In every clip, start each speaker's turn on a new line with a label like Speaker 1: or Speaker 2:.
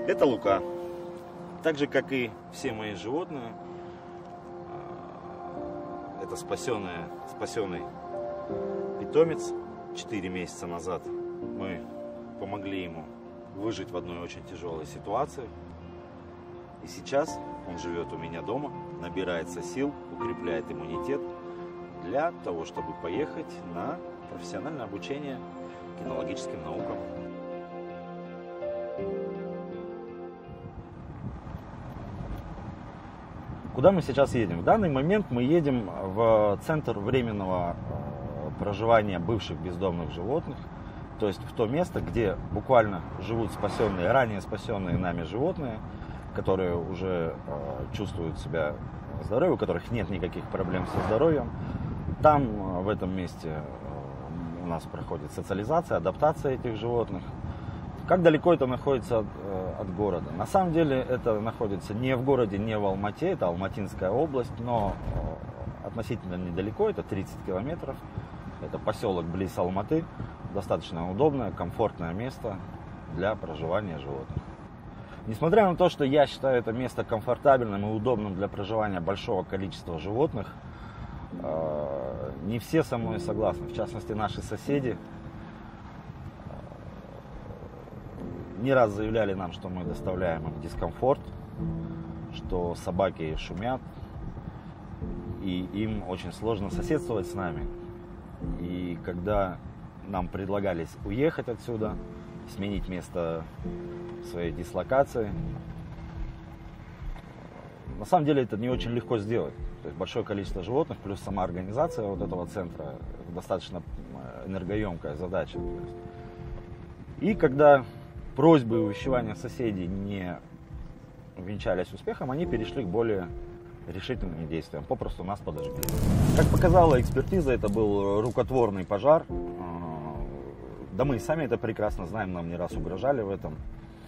Speaker 1: Это Лука. Так же, как и все мои животные, это спасенный питомец. 4 месяца назад мы помогли ему выжить в одной очень тяжелой ситуации. И сейчас он живет у меня дома, набирается сил, укрепляет иммунитет для того, чтобы поехать на профессиональное обучение кинологическим наукам. Куда мы сейчас едем? В данный момент мы едем в центр временного проживания бывших бездомных животных, то есть в то место, где буквально живут спасенные, ранее спасенные нами животные, которые уже чувствуют себя здоровыми, у которых нет никаких проблем со здоровьем. Там, в этом месте, у нас проходит социализация, адаптация этих животных. Как далеко это находится от города? На самом деле это находится не в городе, не в Алмате, это Алматинская область, но относительно недалеко, это 30 километров. Это поселок близ Алматы, достаточно удобное, комфортное место для проживания животных. Несмотря на то, что я считаю это место комфортабельным и удобным для проживания большого количества животных, не все со мной согласны. В частности, наши соседи не раз заявляли нам, что мы доставляем им дискомфорт, что собаки шумят, и им очень сложно соседствовать с нами. И когда нам предлагались уехать отсюда, сменить место своей дислокации, на самом деле это не очень легко сделать. То есть большое количество животных, плюс сама организация вот этого центра, достаточно энергоемкая задача. И когда просьбы и увещевания соседей не увенчались успехом, они перешли к более решительным действиям, попросту нас подожгли. Как показала экспертиза, это был рукотворный пожар. Да мы и сами это прекрасно знаем, нам не раз угрожали в этом.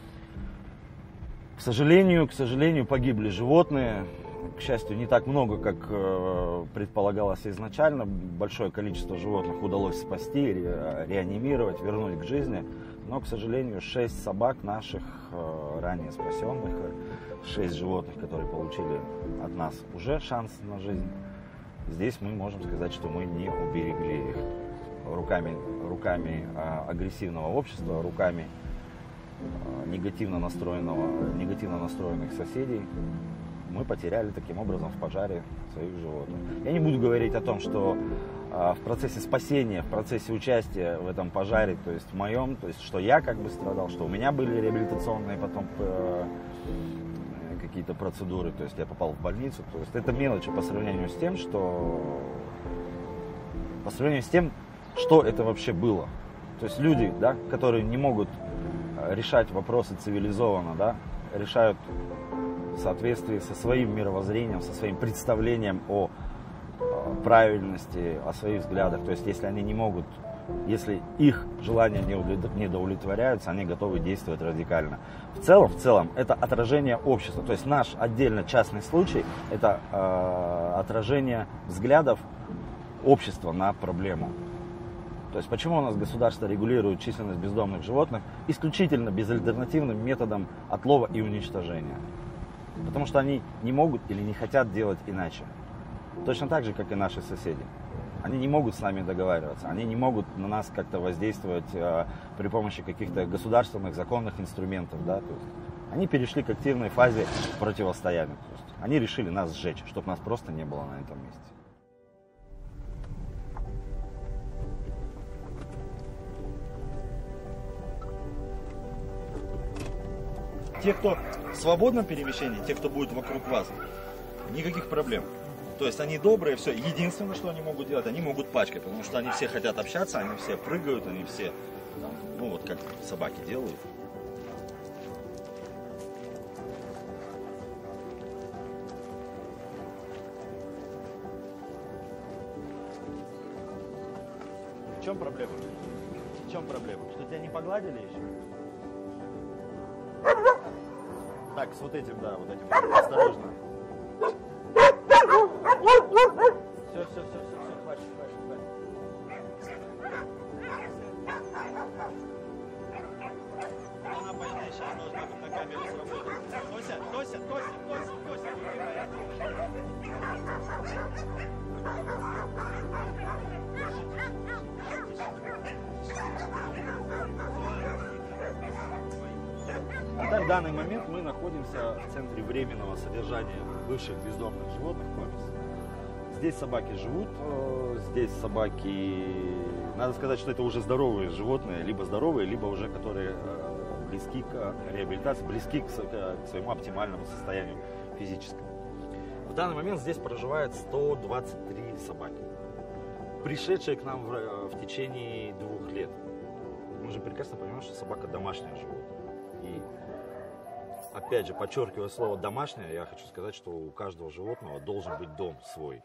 Speaker 1: К сожалению, погибли животные. К счастью, не так много, как предполагалось изначально. Большое количество животных удалось спасти, реанимировать, вернуть к жизни. Но, к сожалению, 6 собак наших, ранее спасенных, 6 животных, которые получили от нас уже шанс на жизнь, здесь мы можем сказать, что мы не уберегли их. Руками агрессивного общества, руками негативно настроенных соседей мы потеряли таким образом в пожаре своих животных. Я не буду говорить о том, что в процессе спасения, в процессе участия в этом пожаре, то есть в моем, то есть что я как бы страдал, что у меня были реабилитационные потом какие-то процедуры, то есть я попал в больницу, то есть это мелочи по сравнению с тем, что это вообще было. То есть люди, да, которые не могут решать вопросы цивилизованно, да, решают в соответствии со своим мировоззрением, со своим представлением о правильности, о своих взглядах. То есть если они не могут, если их желания не удовлетворяются, они готовы действовать радикально. В целом это отражение общества. То есть наш отдельно частный случай – это отражение взглядов общества на проблему. То есть почему у нас государство регулирует численность бездомных животных исключительно безальтернативным методом отлова и уничтожения? Потому что они не могут или не хотят делать иначе. Точно так же, как и наши соседи. Они не могут с нами договариваться, они не могут на нас как-то воздействовать при помощи каких-то государственных, законных инструментов. Да? То есть они перешли к активной фазе противостояния. То есть они решили нас сжечь, чтобы нас просто не было на этом месте. Те, кто в свободном перемещении, те, кто будет вокруг вас, никаких проблем. То есть они добрые, все. Единственное, что они могут делать, они могут пачкать, потому что они все хотят общаться, они все прыгают, они все, там, ну вот как собаки делают. В чем проблема? В чем проблема? Что тебя не погладили еще? Так, с вот этим, да, вот этим, осторожно. Все, хватит. Она больная. сейчас должна быть на камеру сработать. Тося, Тося, Тося, Тося, Тося, Итак, в данный момент мы находимся в центре временного содержания бывших бездомных животных Комис. Здесь собаки живут, здесь собаки, надо сказать, что это уже здоровые животные, либо здоровые, либо уже которые близки к реабилитации, близки к своему оптимальному состоянию физическому. В данный момент здесь проживает 123 собаки, пришедшие к нам в течение 2 лет. Мы же прекрасно понимаем, что собака домашнее животное. И опять же, подчеркивая слово «домашнее», я хочу сказать, что у каждого животного должен быть дом свой.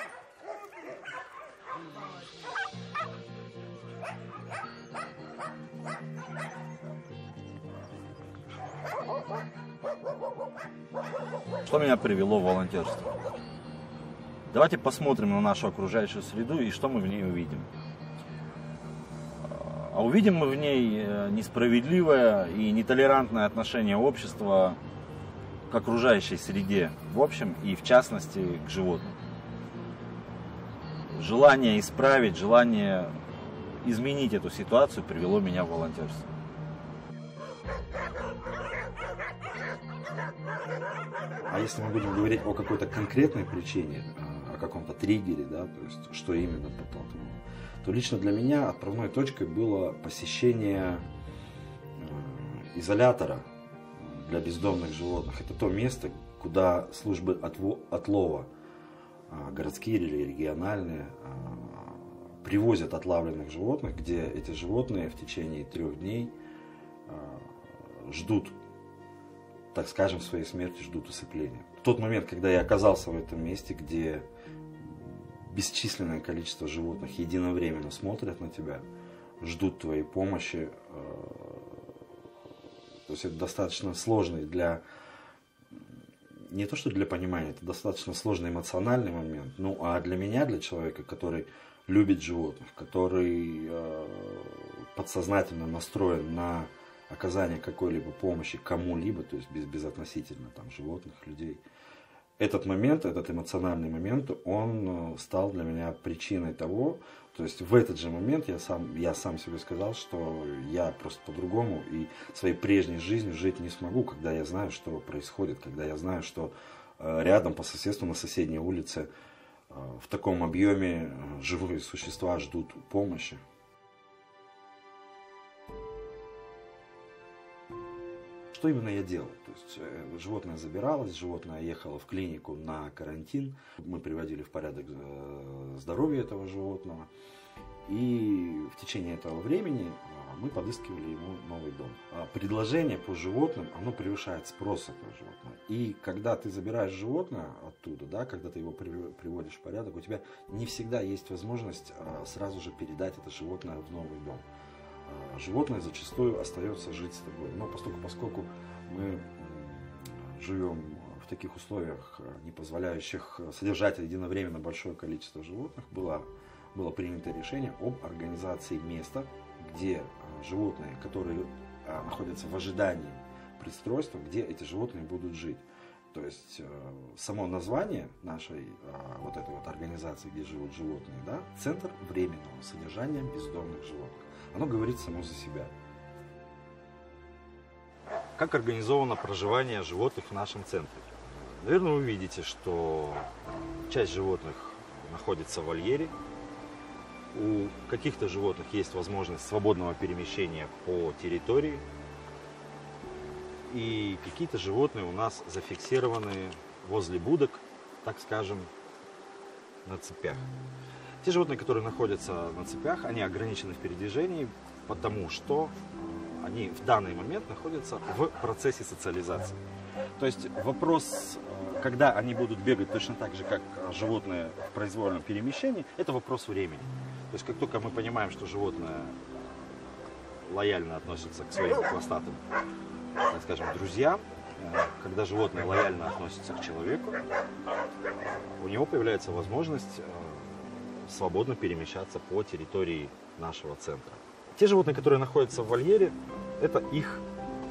Speaker 1: Что меня привело в волонтерство? Давайте посмотрим на нашу окружающую среду и что мы в ней увидим. А увидим мы в ней несправедливое и нетолерантное отношение общества к окружающей среде в общем и в частности к животным. Желание исправить, желание изменить эту ситуацию привело меня в волонтерство.
Speaker 2: А если мы будем говорить о какой-то конкретной причине, о каком-то триггере, да, то есть что именно подтолкнуло, то лично для меня отправной точкой было посещение изолятора для бездомных животных. Это то место, куда службы отлова, городские или региональные, привозят отлавленных животных, где эти животные в течение 3 дней ждут, так скажем, своей смерти, ждут усыпления. В тот момент, когда я оказался в этом месте, где бесчисленное количество животных единовременно смотрят на тебя, ждут твоей помощи, то есть это достаточно сложный не то что для понимания, это достаточно сложный эмоциональный момент, ну а для меня, для человека, который любит животных, который подсознательно настроен на оказание какой-либо помощи кому-либо, то есть безотносительно там, животных, людей. Этот момент, этот эмоциональный момент, он стал для меня причиной того, то есть в этот же момент я сам себе сказал, что я просто по-другому и своей прежней жизнью жить не смогу, когда я знаю, что происходит, когда я знаю, что рядом по соседству на соседней улице в таком объеме живые существа ждут помощи. Что именно я делал? То есть животное забиралось, животное ехало в клинику на карантин. Мы приводили в порядок здоровье этого животного. И в течение этого времени мы подыскивали ему новый дом. Предложение по животным, оно превышает спрос этого животного. И когда ты забираешь животное оттуда, да, когда ты его приводишь в порядок, у тебя не всегда есть возможность сразу же передать это животное в новый дом. Животное зачастую остается жить с тобой. Но поскольку мы живем в таких условиях, не позволяющих содержать единовременно большое количество животных, было принято решение об организации места, где животные, которые находятся в ожидании пристройства, где эти животные будут жить. То есть само название нашей вот этой вот организации, где живут животные, да, Центр временного содержания бездомных животных. Оно говорит само за себя.
Speaker 1: Как организовано проживание животных в нашем центре? Наверное, вы видите, что часть животных находится в вольере. У каких-то животных есть возможность свободного перемещения по территории. И какие-то животные у нас зафиксированы возле будок, так скажем, на цепях. Те животные, которые находятся на цепях, они ограничены в передвижении, потому что они в данный момент находятся в процессе социализации. То есть вопрос, когда они будут бегать точно так же, как животные в произвольном перемещении, это вопрос времени. То есть как только мы понимаем, что животное лояльно относится к своим хвостатым, так скажем, друзьям, когда животное лояльно относится к человеку, у него появляется возможность свободно перемещаться по территории нашего центра. Те животные, которые находятся в вольере, это их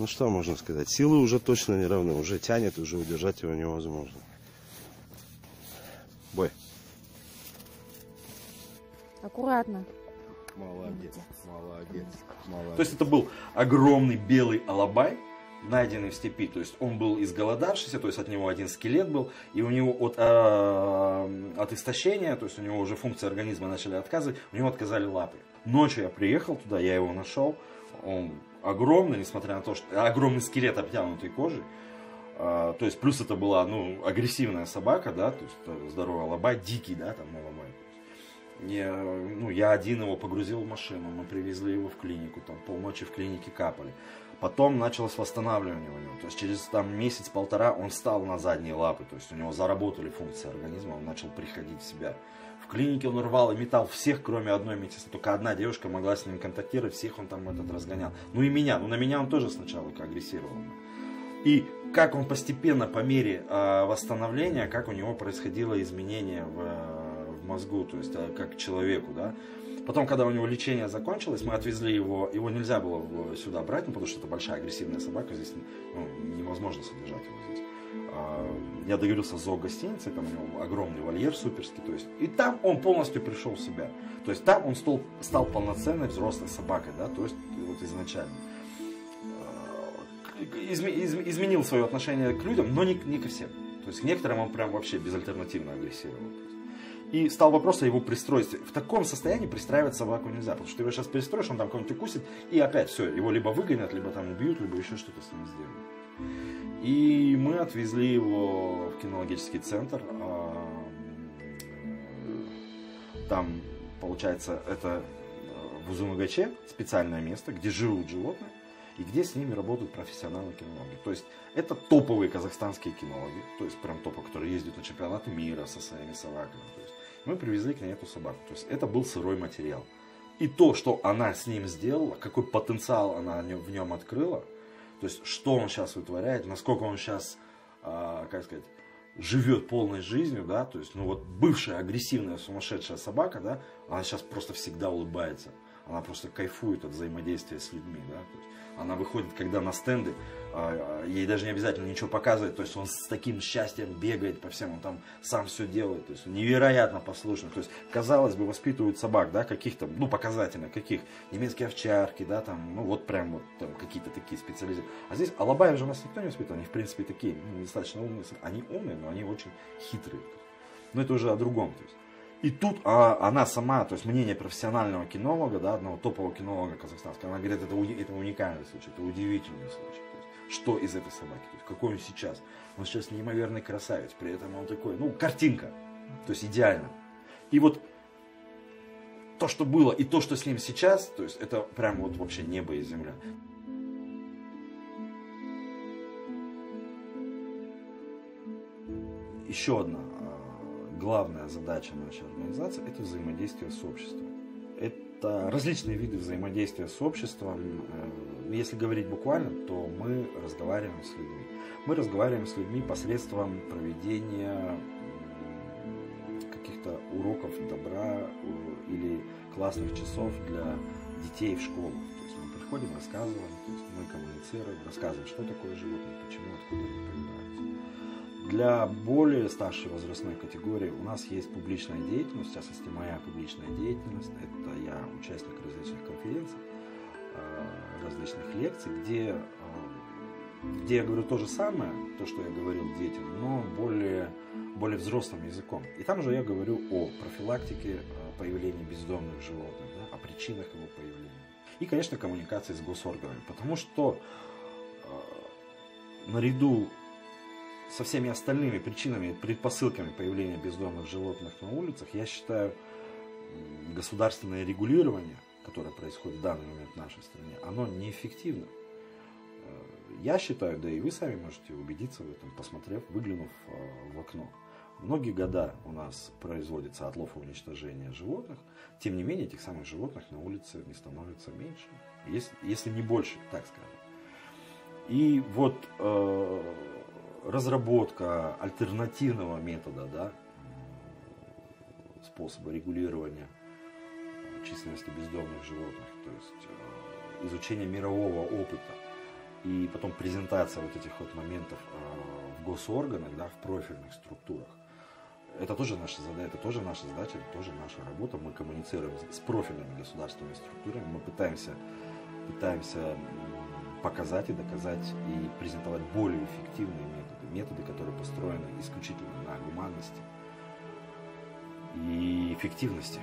Speaker 3: Ну что можно сказать? Силы уже точно не равны. Уже тянет, уже удержать его невозможно. Бой.
Speaker 4: Аккуратно.
Speaker 3: Молодец, молодец, молодец.
Speaker 2: То есть это был огромный белый алабай, найденный в степи. То есть он был изголодавшийся, то есть от него один скелет был, и у него от истощения, то есть у него уже функции организма начали отказывать, у него отказали лапы. Ночью я приехал туда, я его нашел, он огромный, несмотря на то, что огромный скелет, обтянутый кожей. То есть плюс это была агрессивная собака, да, то есть здоровый алабай, дикий, да, там алабай. Я один его погрузил в машину, мы привезли его в клинику, там полночи в клинике капали. Потом началось восстанавливание у него, то есть через месяц-полтора он встал на задние лапы, то есть у него заработали функции организма, он начал приходить в себя. В клинике он рвал и метал всех, кроме одной медсестры, только одна девушка могла с ним контактировать, всех он там разгонял. Ну и меня, на меня он тоже сначала агрессировал. И как он постепенно, по мере восстановления, как у него происходило изменение в мозгу, то есть как человеку, да. Потом, когда у него лечение закончилось, мы отвезли его нельзя было сюда брать, потому что это большая агрессивная собака, здесь невозможно содержать его здесь. Я договорился с зоогостиницей, там у него огромный вольер суперский, то есть, и там он полностью пришел в себя. То есть там он стал полноценной взрослой собакой, да, то есть вот изначально. Изменил свое отношение к людям, но не ко всем. То есть к некоторым он прям вообще безальтернативно агрессировал. И стал вопрос о его пристройстве. В таком состоянии пристраивать собаку нельзя, потому что ты его сейчас пристроишь, он там кого-нибудь укусит, и опять все, его либо выгонят, либо там убьют, либо еще что-то с ним сделают. И мы отвезли его в кинологический центр. Там, получается, это в Узумагаче специальное место, где живут животные, и где с ними работают профессионалы-кинологи. То есть это топовые казахстанские кинологи, то есть прям топовые, которые ездят на чемпионаты мира со своими собаками. То есть мы привезли к ней эту собаку. То есть это был сырой материал. И то, что она с ним сделала, какой потенциал она в нем открыла, то есть что он сейчас вытворяет, насколько он сейчас, живет полной жизнью, да, то есть, бывшая агрессивная сумасшедшая собака, да, она сейчас просто всегда улыбается. Она просто кайфует от взаимодействия с людьми, да, то есть она выходит, когда на стенды, ей даже не обязательно ничего показывать, то есть он с таким счастьем бегает по всем, он там сам все делает, то есть он невероятно послушный, то есть, казалось бы, воспитывают собак, да, каких-то, показательных, немецкие овчарки, да, там, там какие-то такие специализированные, а здесь алабаев же у нас никто не воспитывает, они, в принципе, такие, достаточно умные, они умные, но они очень хитрые, но это уже о другом, то есть. И тут она сама, то есть мнение профессионального кинолога, да, одного топового кинолога казахстанского, она говорит, это уникальный случай, это удивительный случай. То есть, что из этой собаки, то есть, какой он сейчас? Он сейчас неимоверный красавец, при этом он такой, картинка, то есть идеально. И вот то, что было, и то, что с ним сейчас, то есть это прям вообще небо и земля. Еще одна главная задача нашей организации – это взаимодействие с обществом. Это различные виды взаимодействия с обществом. Если говорить буквально, то мы разговариваем с людьми. Мы разговариваем с людьми посредством проведения каких-то уроков добра или классных часов для детей в школах. То есть мы приходим, рассказываем, то есть мы коммуницируем, рассказываем, что такое животное, почему, откуда они появляются. Для более старшей возрастной категории у нас есть публичная деятельность, в частности моя публичная деятельность, это я участник различных конференций, различных лекций, где я говорю то же самое, то, что я говорил детям, но более взрослым языком. И там же я говорю о профилактике появления бездомных животных, да, о причинах его появления. И, конечно, коммуникации с госорганами, потому что наряду со всеми остальными причинами, предпосылками появления бездомных животных на улицах, я считаю, государственное регулирование, которое происходит в данный момент в нашей стране, оно неэффективно. Я считаю, да и вы сами можете убедиться в этом, посмотрев, выглянув в окно. Многие года у нас производится отлов и уничтожение животных, тем не менее этих самых животных на улице не становится меньше, если не больше, так скажем. И вот разработка альтернативного метода, да, способа регулирования численности бездомных животных, то есть изучение мирового опыта, и потом презентация вот этих вот моментов в госорганах, да, в профильных структурах. Это тоже наша задача, это тоже наша работа. Мы коммуницируем с профильными государственными структурами, мы пытаемся показать и доказать и презентовать более эффективные методы, которые построены исключительно на гуманности и эффективности.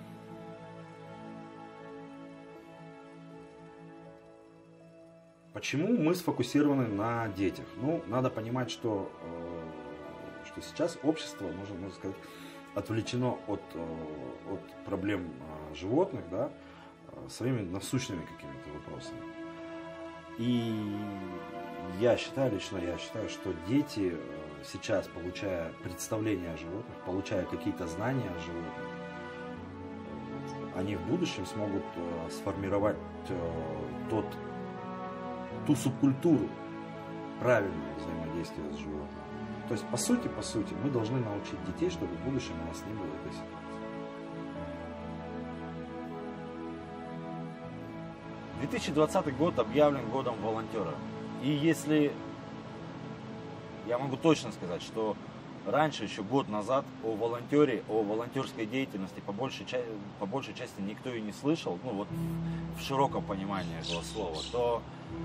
Speaker 2: Почему мы сфокусированы на детях? Ну, надо понимать, что сейчас общество, можно сказать, отвлечено от проблем животных, да, своими насущными какими-то вопросами. И лично я считаю, что дети сейчас, получая представление о животных, получая какие-то знания о животных, они в будущем смогут сформировать ту субкультуру правильного взаимодействия с животным. То есть, по сути, мы должны научить детей, чтобы в будущем у нас не было этой ситуации.
Speaker 1: 2020 год объявлен годом волонтера. И если я могу точно сказать, что раньше, еще год назад, о волонтерской деятельности по большей части никто и не слышал, ну вот в широком понимании этого слова, то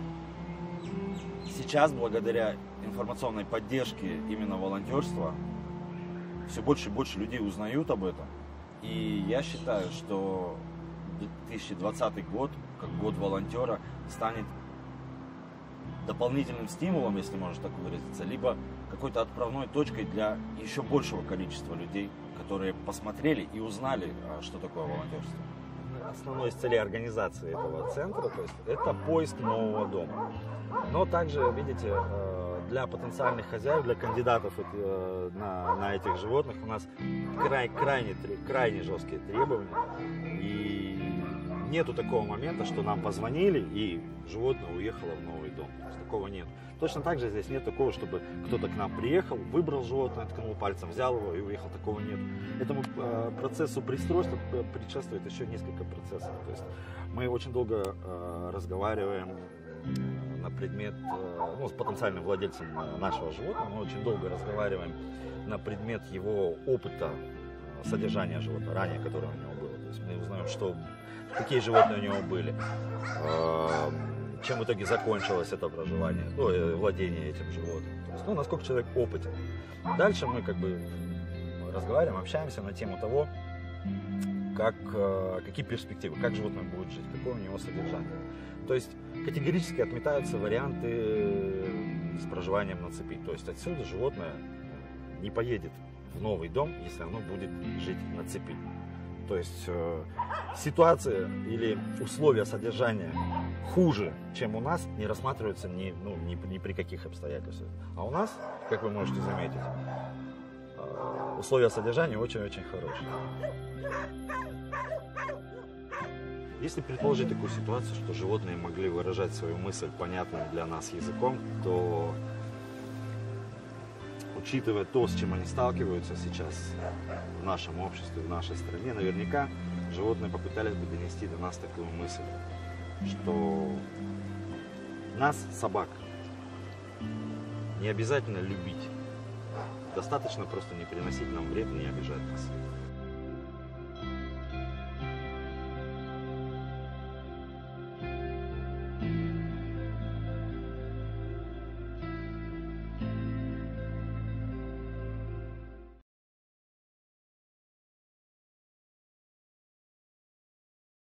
Speaker 1: сейчас, благодаря информационной поддержке именно волонтерства, все больше и больше людей узнают об этом. И я считаю, что 2020 год, как год волонтера, станет дополнительным стимулом, если можно так выразиться, либо какой-то отправной точкой для еще большего количества людей, которые посмотрели и узнали, что такое волонтерство. Основной из целей организации этого центра, то есть, это поиск нового дома. Но также, видите, для потенциальных хозяев, для кандидатов на этих животных у нас крайне жесткие требования. И нету такого момента, что нам позвонили и животное уехало в новый дом. То есть, такого нет. Точно так же здесь нет такого, чтобы кто-то к нам приехал, выбрал животное, ткнул пальцем, взял его и уехал. Такого нет. Этому процессу пристройства предшествует еще несколько процессов. То есть мы очень долго разговариваем на предмет, с потенциальным владельцем нашего животного, мы очень долго разговариваем на предмет его опыта содержания животного, ранее, которое у него было. То есть мы узнаем, какие животные у него были, чем в итоге закончилось это проживание, владение этим животным. То есть, насколько человек опытен. Дальше мы разговариваем, общаемся на тему того, какие перспективы, как животное будет жить, какое у него содержание. То есть категорически отметаются варианты с проживанием на цепи. То есть отсюда животное не поедет в новый дом, если оно будет жить на цепи. То есть ситуация или условия содержания хуже, чем у нас, не рассматриваются ни при каких обстоятельствах. А у нас, как вы можете заметить, условия содержания очень-очень хорошие. Если предположить такую ситуацию, что животные могли выражать свою мысль понятным для нас языком, то, учитывая то, с чем они сталкиваются сейчас в нашем обществе, в нашей стране, наверняка животные попытались бы донести до нас такую мысль, что нас, собак, не обязательно любить, достаточно просто не приносить нам вред и не обижать нас.